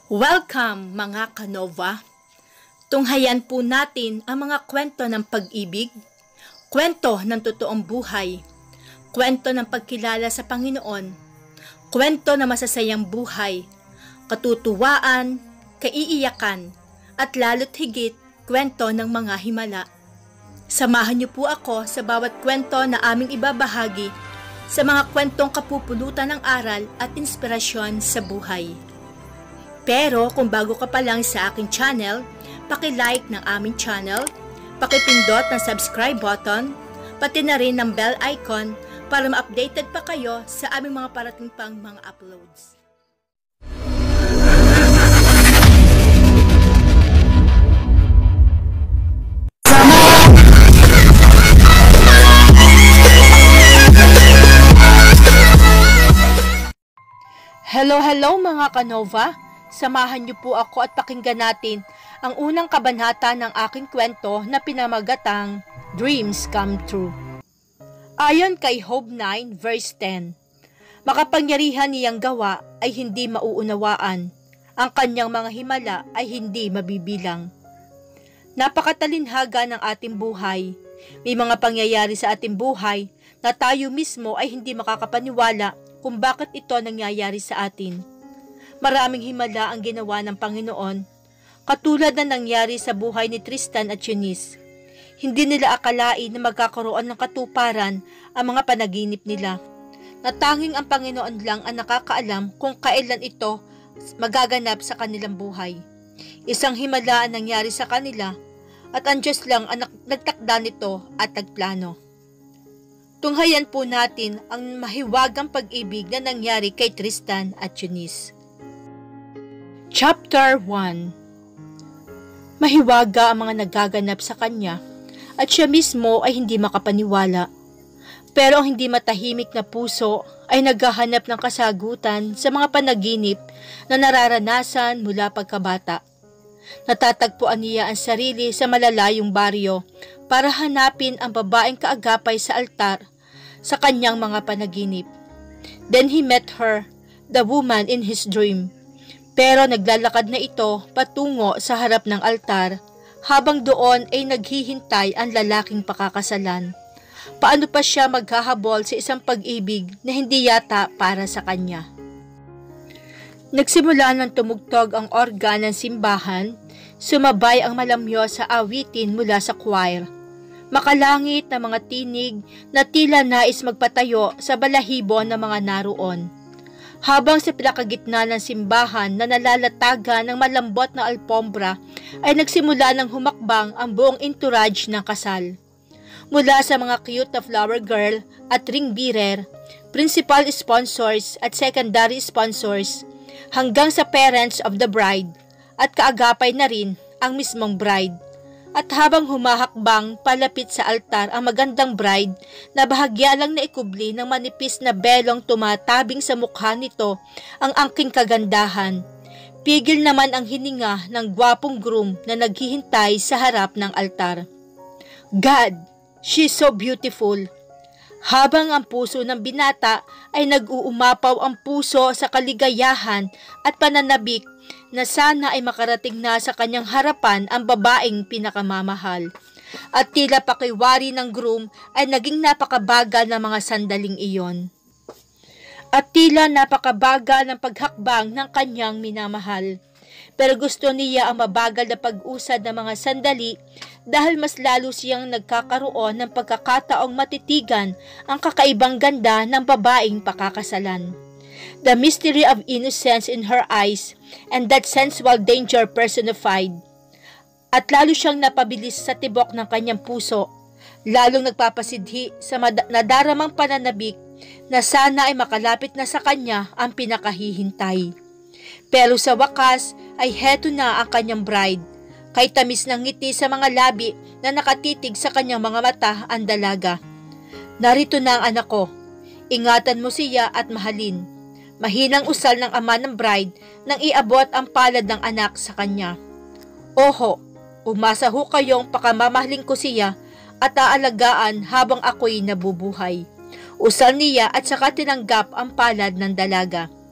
Welcome mga kanova! Tunghayan po natin ang mga kwento ng pag-ibig, kwento ng totoong buhay, kwento ng pagkilala sa Panginoon, kwento ng masasayang buhay, katutuwaan, kaiiyakan, at lalo't higit kwento ng mga himala. Samahan niyo po ako sa bawat kwento na aming ibabahagi sa mga kwentong kapupulutan ng aral at inspirasyon sa buhay. Pero kung bago ka pa lang sa aking channel, paki-like ng aming channel, paki-pindot ng subscribe button, pati na rin ng bell icon para ma-updated pa kayo sa aming mga parating pang mga uploads. Hello mga kanova! Samahan niyo po ako at pakinggan natin ang unang kabanata ng aking kwento na pinamagatang Dreams Come True. Ayon kay Job 9 verse 10, makapangyarihan niyang gawa ay hindi mauunawaan, ang kanyang mga himala ay hindi mabibilang. Napakatalinhaga ng ating buhay. May mga pangyayari sa ating buhay na tayo mismo ay hindi makakapaniwala kung bakit ito nangyayari sa atin. Maraming himala ang ginawa ng Panginoon, katulad na nangyari sa buhay ni Tristan at Eunice. Hindi nila akalain na magkakaroon ng katuparan ang mga panaginip nila. Natanging ang Panginoon lang ang nakakaalam kung kailan ito magaganap sa kanilang buhay. Isang himala ang nangyari sa kanila at ang Diyos lang ang nagtakda nito at nagplano. Tunghayan po natin ang mahiwagang pag-ibig na nangyari kay Tristan at Eunice. Chapter 1. Mahiwaga ang mga nagaganap sa kanya at siya mismo ay hindi makapaniwala. Pero ang hindi matahimik na puso ay naghahanap ng kasagutan sa mga panaginip na nararanasan mula pagkabata. Natatagpuan niya ang sarili sa malalayong baryo para hanapin ang babaeng kaagapay sa altar sa kanyang mga panaginip. Then he met her, the woman in his dream. Pero naglalakad na ito patungo sa harap ng altar, habang doon ay naghihintay ang lalaking pakakasalan. Paano pa siya maghahabol sa isang pag-ibig na hindi yata para sa kanya? Nagsimula ng tumugtog ang organ ng simbahan, sumabay ang malamyo sa awitin mula sa choir. Makalangit na mga tinig na tila nais magpatayo sa balahibo ng mga naroon. Habang sa pinakagitna ng simbahan na nalalatagan ng malambot na alpombra ay nagsimula ng humakbang ang buong entourage ng kasal. Mula sa mga cute na flower girl at ring bearer, principal sponsors at secondary sponsors, hanggang sa parents of the bride at kaagapay na rin ang mismong bride. At habang humahakbang palapit sa altar ang magandang bride na bahagya lang na ikubli ng manipis na belong tumatabing sa mukha nito ang angking kagandahan, pigil naman ang hininga ng gwapong groom na naghihintay sa harap ng altar. God, she's so beautiful! Habang ang puso ng binata ay nag-uumapaw ang puso sa kaligayahan at pananabik na sana ay makarating na sa kanyang harapan ang babaeng pinakamamahal. At tila pakiwari ng groom ay naging napakabagal ng mga sandaling iyon. At tila napakabagal ng paghakbang ng kanyang minamahal. Pero gusto niya ang mabagal na pag-usad ng mga sandali dahil mas lalo siyang nagkakaroon ng pagkakataong matitigan ang kakaibang ganda ng babaeng pakakasalan. The mystery of innocence in her eyes and that sensual danger personified. At lalo siyang napabilis sa tibok ng kanyang puso, lalong nagpapasidhi sa nadaramang pananabik na sana ay makalapit na sa kanya ang pinakahihintay. Pero sa wakas ay heto na ang kanyang bride, kay tamis ng ngiti sa mga labi na nakatitig sa kanyang mga mata ang dalaga. Narito na ang anak ko, ingatan mo siya at mahalin. Mahinang usal ng ama ng bride nang iabot ang palad ng anak sa kanya. Oho, umasa ho kayong pakamamahalin ko siya at aalagaan habang ako'y nabubuhay. Usal niya at saka tinanggap ang palad ng dalaga.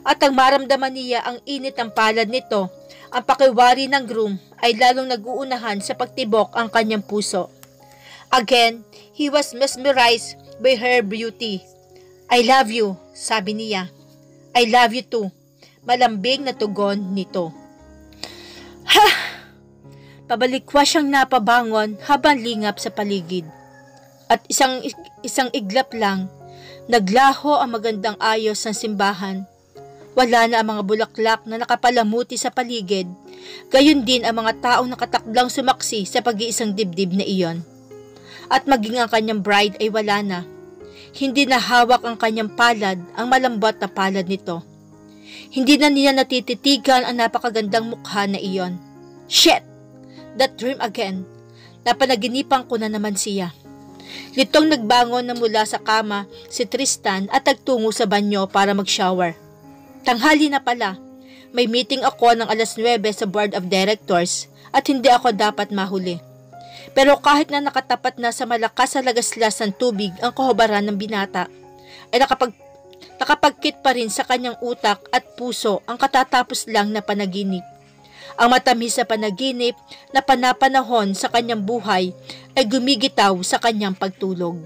At ang maramdaman niya ang init ng palad nito, ang pakiwari ng groom ay lalong nag-uunahan sa pagtibok ang kanyang puso. Again, he was mesmerized by her beauty. I love you, sabi niya. I love you too, malambing na tugon nito. Ha! Pabalikwa siyang napabangon habang lingap sa paligid. At isang iglap lang, naglaho ang magandang ayos ng simbahan. Wala na ang mga bulaklak na nakapalamuti sa paligid, gayon din ang mga taong nakatakdang sumaksi sa pag-iisang dibdib na iyon. At maging ang kanyang bride ay wala na. Hindi na hawak ang kanyang palad, ang malambot na palad nito. Hindi na niya natititigan ang napakagandang mukha na iyon. Shit! That dream again. Napanaginipan ko na naman siya. Litong nagbangon na mula sa kama si Tristan at nagtungo sa banyo para mag-shower. Tanghali na pala. May meeting ako ng 9:00 sa board of directors at hindi ako dapat mahuli. Pero kahit na nakatapat na sa malakas na lagaslas ng tubig ang kahubaran ng binata, ay nakapagkit pa rin sa kanyang utak at puso ang katatapos lang na panaginip. Ang matamis na panaginip na panapanahon sa kanyang buhay ay gumigitaw sa kanyang pagtulog.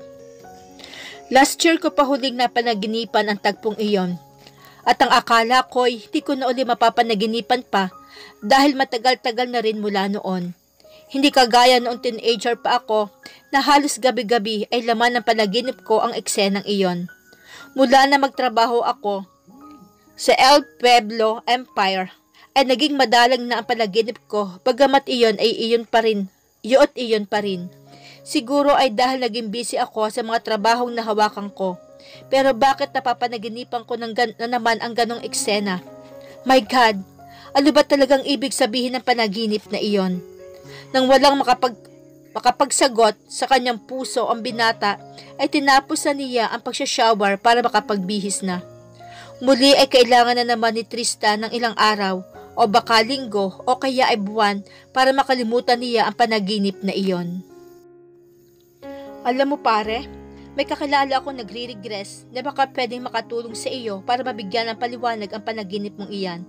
Last year ko pa huling napanaginipan ang tagpong iyon. At ang akala ko'y hindi ko na uli mapapanaginipan pa dahil matagal-tagal na rin mula noon. Hindi kagaya noong teenager pa ako na halos gabi-gabi ay laman ng panaginip ko ang eksenang iyon. Mula na magtrabaho ako sa El Pueblo Empire ay naging madalang na ang panaginip ko bagamat iyon ay iyon pa rin. Siguro ay dahil naging busy ako sa mga trabahong nahawakan ko. Pero bakit napapanaginipan ko na naman ang ganong eksena? My God, ano ba talagang ibig sabihin ng panaginip na iyon? Nang walang makapagsagot sa kanyang puso ang binata, ay tinapos na niya ang pagsha-shower para makapagbihis na. Muli ay kailangan na naman ni Tristan ng ilang araw o baka linggo o kaya ay buwan para makalimutan niya ang panaginip na iyon. Alam mo pare, may kakilala akong nagre-regress na baka pwedeng makatulong sa iyo para mabigyan ng paliwanag ang panaginip mong iyan.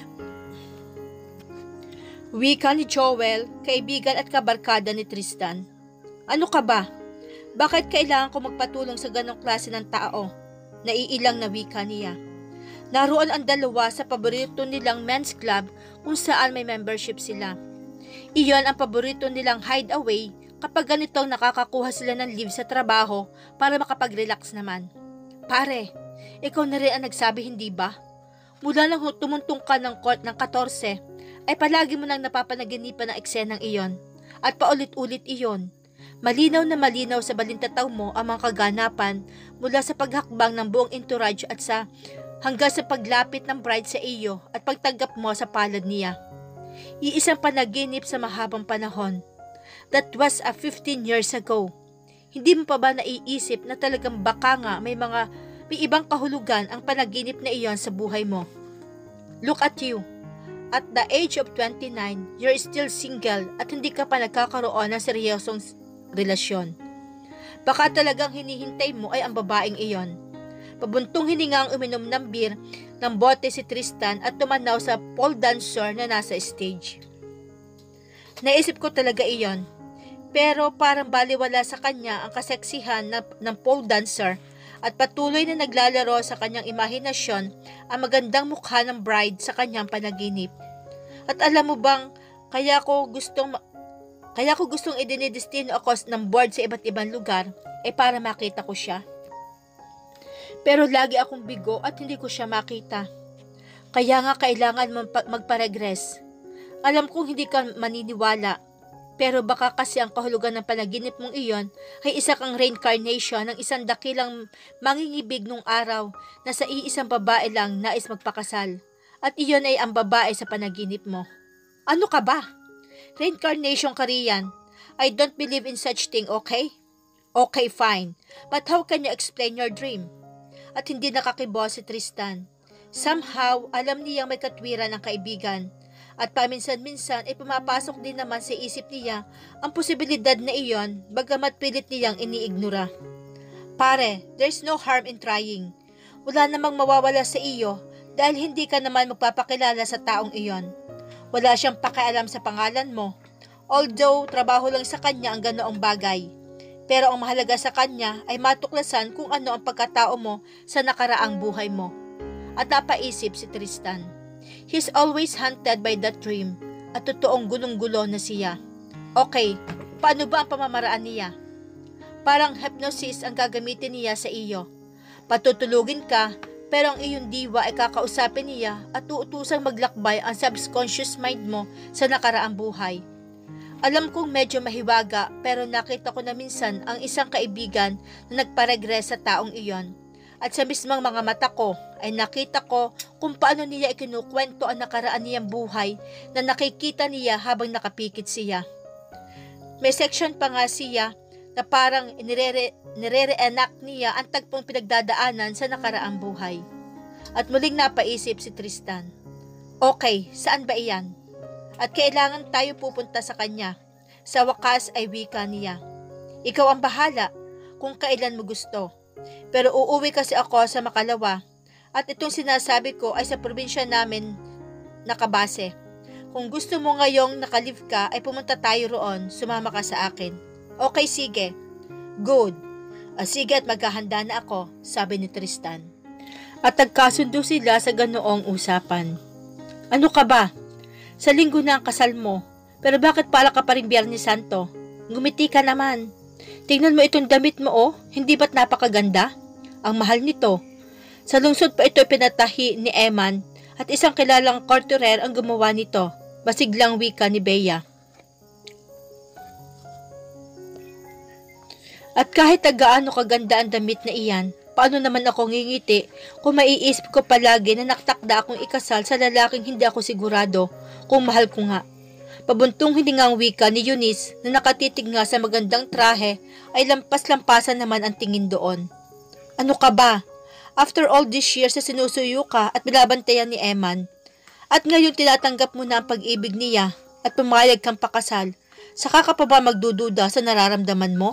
Wika ni Joel, kaibigan at kabarkada ni Tristan. Ano ka ba? Bakit kailangan ko magpatulong sa ganong klase ng tao? Naiilang na wika niya. Naroon ang dalawa sa paborito nilang men's club kung saan may membership sila. Iyon ang paborito nilang hideaway kapag ganitong nakakakuha sila ng leave sa trabaho para makapag-relax naman. Pare, ikaw na rin ang nagsabi hindi ba? Mula nang tumuntong ka ng court ng 14, ay palagi mo nang napapanaginipan ng eksenang iyon at paulit-ulit iyon. Malinaw na malinaw sa balintataw mo ang mga kaganapan mula sa paghakbang ng buong entourage at hanggang sa paglapit ng bride sa iyo at pagtanggap mo sa palad niya. Iisang panaginip sa mahabang panahon. That was 15 years ago. Hindi mo pa ba naiisip na talagang baka nga may ibang kahulugan ang panaginip na iyon sa buhay mo? Look at you. At the age of 29, you're still single at hindi ka pa nagkakaroon ng seryosong relasyon. Baka talagang hinihintay mo ay ang babaeng iyon. Pabuntong hininga ang uminom ng beer ng bote si Tristan at tumanaw sa pole dancer na nasa stage. Naisip ko talaga iyon. Pero parang baliwala sa kanya ang kaseksihan ng pole dancer at patuloy na naglalaro sa kanyang imahinasyon ang magandang mukha ng bride sa kanyang panaginip. At alam mo bang, kaya ko gustong idinidestino ako ng board sa iba't ibang lugar para makita ko siya. Pero lagi akong bigo at hindi ko siya makita. Kaya nga kailangan magpa-regress. Alam kong hindi ka maniniwala. Pero baka kasi ang kahulugan ng panaginip mong iyon ay isa kang reincarnation ng isang dakilang mangingibig nung araw na sa iisang babae lang nais magpakasal. At iyon ay ang babae sa panaginip mo. Ano ka ba? Reincarnation ka riyan. I don't believe in such thing, okay? Okay, fine. But how can you explain your dream? At hindi nakakibo si Tristan. Somehow, alam niyang may katwiran ng kaibigan. At paminsan-minsan ay pumapasok din naman sa isip niya ang posibilidad na iyon bagamat pilit niyang iniignora. Pare, there's no harm in trying. Wala namang mawawala sa iyo dahil hindi ka naman magpapakilala sa taong iyon. Wala siyang pakialam sa pangalan mo, although trabaho lang sa kanya ang ganoong bagay. Pero ang mahalaga sa kanya ay matuklasan kung ano ang pagkatao mo sa nakaraang buhay mo. At napaisip si Tristan. He's always haunted by that dream at totoong gulong-gulo na siya. Okay, paano ba ang pamamaraan niya? Parang hypnosis ang gagamitin niya sa iyo. Patutulugin ka, pero ang iyong diwa ay kakausapin niya at uutusang maglakbay ang subconscious mind mo sa nakaraang buhay. Alam kong medyo mahiwaga pero nakita ko na minsan ang isang kaibigan na nagparegres sa taong iyon. At sa mismong mga mata ko ay nakita ko kung paano niya ikinukwento ang nakaraan niyang buhay na nakikita niya habang nakapikit siya. May section pa nga siya na parang nire-reenact niya ang tagpong pinagdadaanan sa nakaraang buhay. At muling napaisip si Tristan. Okay, saan ba iyan? At kailangan tayo pupunta sa kanya. Sa wakas ay wika niya. Ikaw ang bahala kung kailan mo gusto. Pero uuwi kasi ako sa Makalawa at itong sinasabi ko ay sa probinsya namin nakabase. Kung gusto mo ngayong nakalive ka ay pumunta tayo roon, sumama ka sa akin. Okay, sige. Good. Sige at maghahanda na ako, sabi ni Tristan. At nagkasundo sila sa ganoong usapan. Ano ka ba? Sa linggo na ang kasal mo, pero bakit pala ka pa rin Biyernes Santo? Ngumiti ka naman. Tingnan mo itong damit mo oh, hindi ba't napakaganda? Ang mahal nito. Sa lungsod pa ito pinatahi ni Eman at isang kilalang courtier ang gumawa nito. Masiglang wika ni Bea. At kahit gaano kaganda ang damit na iyan, paano naman ako ngingiti kung maiisip ko palagi na naktakda akong ikasal sa lalaking hindi ako sigurado kung mahal ko nga. Pabuntong hiningang wika ni Eunice na nakatitig nga sa magandang trahe ay lampas-lampasan naman ang tingin doon. Ano ka ba? After all these years na sinusuyo ka at binabantayan ni Eman, at ngayon tinatanggap mo na ang pag-ibig niya at pumayag kang pakasal, saka ka pa ba magdududa sa nararamdaman mo?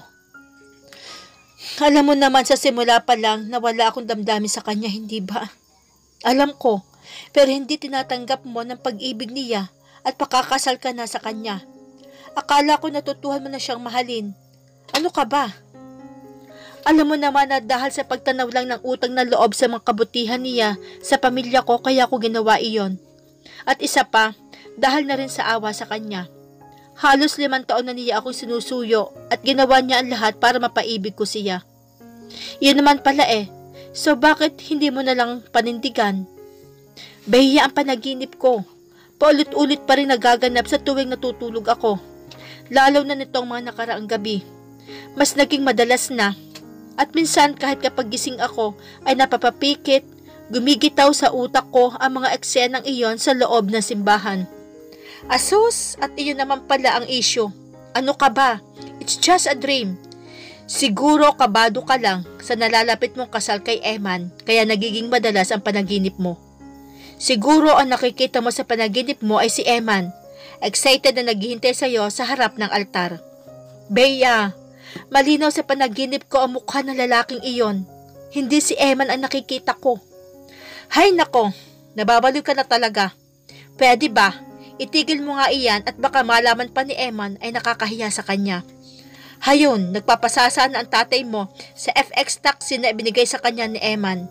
Alam mo naman sa simula pa lang na wala akong damdamin sa kanya, hindi ba? Alam ko, pero hindi tinatanggap mo ng pag-ibig niya at pakakasal ka na sa kanya. Akala ko natutuhan mo na siyang mahalin. Ano ka ba? Alam mo naman na dahil sa pagtanaw lang ng utang na loob sa mga kabutihan niya sa pamilya ko kaya ko ginawa iyon. At isa pa, dahil na rin sa awa sa kanya. Halos 5 taon na niya akong sinusuyo at ginawa niya ang lahat para mapaibig ko siya. Iyon naman pala eh. So bakit hindi mo na lang panindigan? Bahiya ang panaginip ko. Paulit-ulit pa rin nagaganap sa tuwing natutulog ako. Lalo na nitong mga nakaraang gabi. Mas naging madalas na. At minsan kahit kapag gising ako ay napapapikit, gumigitaw sa utak ko ang mga eksenang iyon sa loob ng simbahan. Asus, at iyon naman pala ang issue. Ano ka ba? It's just a dream. Siguro kabado ka lang sa nalalapit mong kasal kay Eman kaya nagiging madalas ang panaginip mo. Siguro ang nakikita mo sa panaginip mo ay si Eman, excited na naghihintay sa iyo sa harap ng altar. Bea, malinaw sa panaginip ko ang mukha ng lalaking iyon. Hindi si Eman ang nakikita ko. Hay nako, nababaliw ka na talaga. Pwede ba? Itigil mo nga iyan at baka malaman pa ni Eman ay nakakahiya sa kanya. Hayon, nagpapasasa na ang tatay mo sa FX taxi na ibinigay sa kanya ni Eman.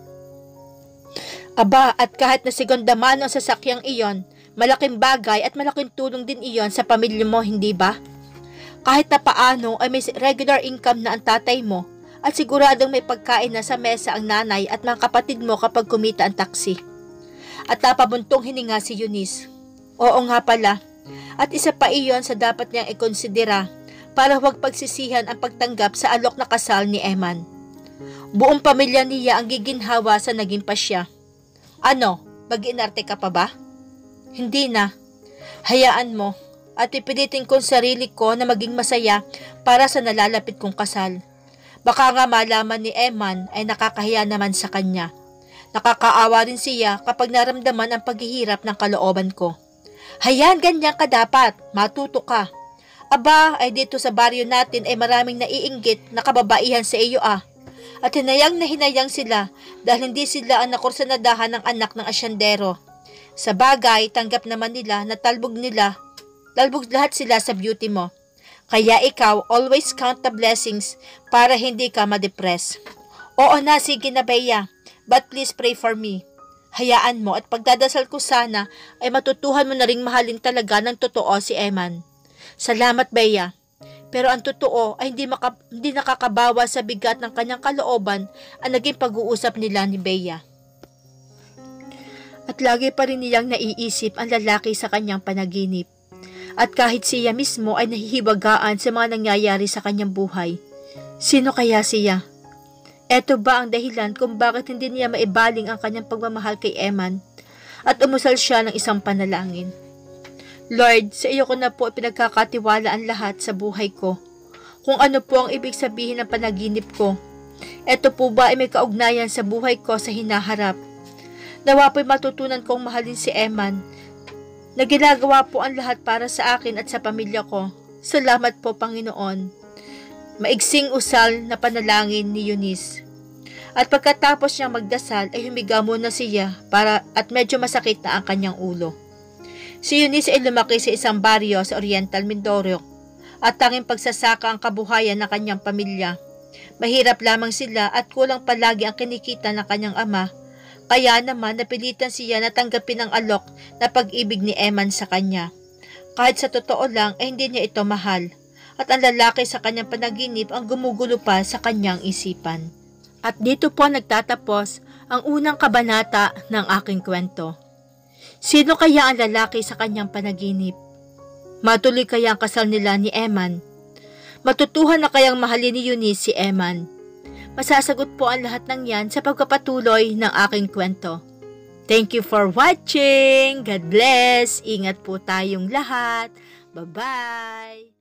Aba, at kahit na segunda mano ang sasakyang iyon, malaking bagay at malaking tulong din iyon sa pamilya mo, hindi ba? Kahit na paano ay may regular income na ang tatay mo at siguradong may pagkain na sa mesa ang nanay at mga kapatid mo kapag kumita ang taxi. At napabuntong hininga si Eunice. Oo nga pala. At isa pa iyon sa dapat niyang ikonsidera para huwag pagsisihan ang pagtanggap sa alok na kasal ni Eman. Buong pamilya niya ang giginhawa sa naging pasya. Ano, mag-inarte ka pa ba? Hindi na. Hayaan mo at ipilitin kong sarili ko na maging masaya para sa nalalapit kong kasal. Baka nga malaman ni Eman ay nakakahiya naman sa kanya. Nakakaawa rin siya kapag naramdaman ang paghihirap ng kalooban ko. Hayaan, ganyan ka dapat. Matuto ka. Aba, ay dito sa baryo natin ay maraming naiinggit na kababaihan sa iyo ah. At hinayang na hinayang sila dahil hindi sila ang nakursanadahan ng anak ng asyendero. Sa bagay, tanggap naman nila na talbog lahat sila sa beauty mo. Kaya ikaw, always count the blessings para hindi ka ma-depress. Oo na, sige na Bea, but please pray for me. Hayaan mo at pagdadasal ko sana ay matutuhan mo na ring mahalin talaga ng totoo si Eman. Salamat Bea. Pero ang totoo ay hindi nakakabawa sa bigat ng kanyang kalooban ang naging pag-uusap nila ni Bea. At lagi pa rin niyang naiisip ang lalaki sa kanyang panaginip. At kahit siya mismo ay nahihiwagaan sa mga nangyayari sa kanyang buhay. Sino kaya siya? Eto ba ang dahilan kung bakit hindi niya maibaling ang kanyang pagmamahal kay Eman at umusal siya ng isang panalangin? Lord, sa iyo ko na po pinagkakatiwala ang lahat sa buhay ko. Kung ano po ang ibig sabihin ng panaginip ko. Eto po ba ay may kaugnayan sa buhay ko sa hinaharap? Nawa po'y matutunan kong mahalin si Eman na ginagawa po ang lahat para sa akin at sa pamilya ko. Salamat po, Panginoon. Maigsing usal na panalangin ni Eunice. At pagkatapos niyang magdasal ay humiga muna siya at medyo masakit na ang kanyang ulo. Si Eunice ay lumaki sa isang baryo sa Oriental Mindoro at tanging pagsasaka ang kabuhayan ng kanyang pamilya. Mahirap lamang sila at kulang palagi ang kinikita ng kanyang ama. Kaya naman napilitan siya na tanggapin ang alok na pag-ibig ni Eman sa kanya. Kahit sa totoo lang ay hindi niya ito mahal. At ang lalaki sa kanyang panaginip ang gumugulo pa sa kanyang isipan. At dito po nagtatapos ang unang kabanata ng aking kwento. Sino kaya ang lalaki sa kanyang panaginip? Matuloy kaya ang kasal nila ni Eman? Matutuhan na kayang mahalin ni Eunice si Eman? Masasagot po ang lahat ng yan sa pagpapatuloy ng aking kwento. Thank you for watching. God bless. Ingat po tayong lahat. Bye-bye.